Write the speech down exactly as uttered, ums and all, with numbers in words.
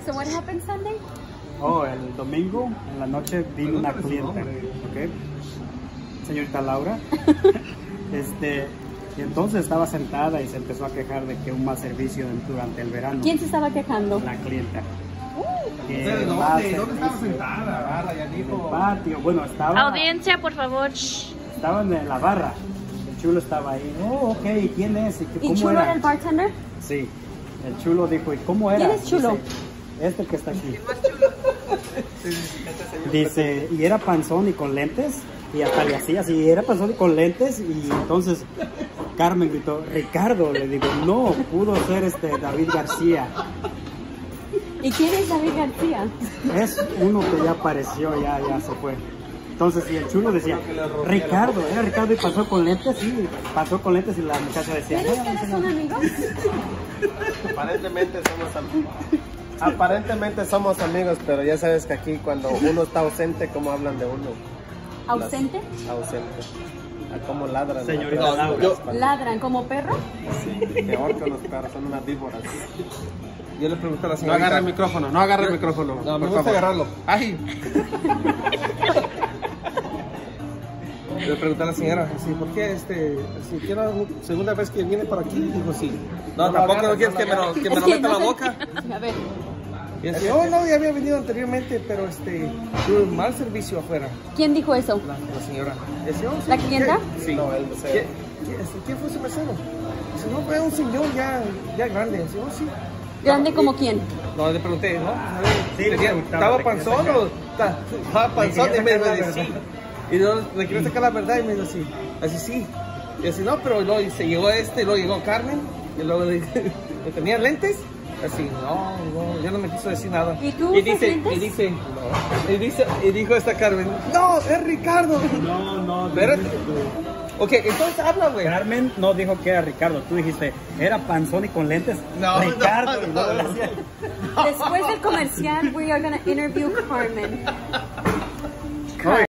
So what happened Sunday? Oh, el domingo en la noche vino una clienta, ¿ok? Señorita Laura. este, y entonces estaba sentada y se empezó a quejar de que un mal servicio durante el verano. ¿Quién se estaba quejando? La clienta. Que ¿Dónde, ¿Dónde estaba sentada? Barra, ya dijo. En el patio, bueno, estaba... Audiencia, por favor. Estaba en la barra. El chulo estaba ahí. Oh, ok, ¿quién es? ¿Y, ¿Y cómo Chulo era? era el bartender? Sí. El chulo dijo, ¿y cómo era? ¿Quién es Chulo? Dice, este que está aquí. Dice, y era panzón y con lentes. Y hasta le hacía así, era panzón y con lentes. Y entonces Carmen gritó, Ricardo. Le digo, no, pudo ser este David García. ¿Y quién es David García? Es uno que ya apareció, ya, ya se fue. Entonces, y el chulo decía, Ricardo, era Ricardo y pasó con lentes, sí, pasó con lentes y la muchacha decía, ¿Quién ustedes son amigos? Aparentemente somos amigos. Aparentemente somos amigos, pero ya sabes que aquí cuando uno está ausente, ¿cómo hablan de uno? ¿Ausente? Las, ausente. ¿A cómo ladran? Señorita No, Laura. yo- ¿Ladran como perro? Sí, peor que los perros, son unas víboras. Yo le pregunté a la No señora. agarre el micrófono, no agarre el micrófono. No, me por gusta favor. agarrarlo. ¡Ay! Le pregunté a la señora, sí, ¿por qué este, si quiero segunda vez que viene por aquí? Dijo, sí. No, No lo tampoco agarres, no quieres no que lo me lo, agarres. que me Es lo que meta en no la sé- boca. A ver. Y decía, oh, no, ya había venido anteriormente, pero este, tuve un mal servicio afuera. ¿Quién dijo eso? La, la señora. Decía, oh, sí, ¿La clienta? ¿qué? Sí. No, el mesero. ¿Qué, qué, este, ¿Quién fue su mesero? Dice, no, fue un señor ya, ya grande. Dice, oh, sí. ¿Grande como quién? No, le pregunté, ¿no? A ver, Sí, tenía- le preguntaba, ¿estaba le quería panzón sacar. o ta- estaba panzón? quería Y me sacar la dijo, sí. verdad. Y yo le quería sacar la verdad y me dijo, así, así sí. Y así, no, pero luego se llegó este, y luego llegó Carmen, y luego le dije, ¿me tenía lentes? Así, no, no, ya no me quiso decir nada. ¿Y tú y usas dice, lentes? y dice, no, y dice, y dijo esta Carmen, no, es Ricardo. No, no, Espérate. dijiste tú. Ok, entonces habla, güey. Carmen no dijo que era Ricardo, tú dijiste, era panzón y con lentes. No, Ricardo. no, y luego no. le hacía- Después del comercial, we are going to interview Carmen.